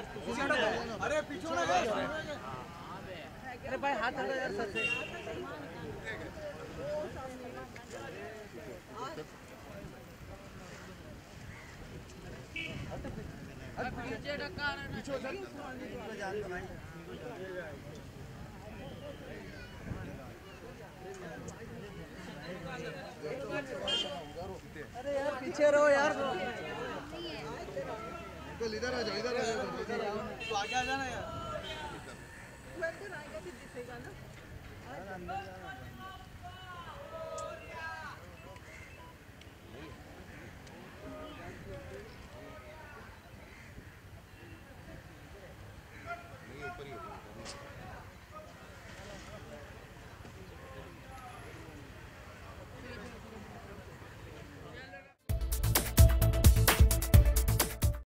अरे पीछे ना अरे भाई हाथ हटा यार सर से। पीछे ढका अरे यार पीछे रहो यार। इधर आ जाओ इधर आ जाओ तो आगे आ जाना यार। अंदर आएगा फिर दिखेगा ना। ऊपर ही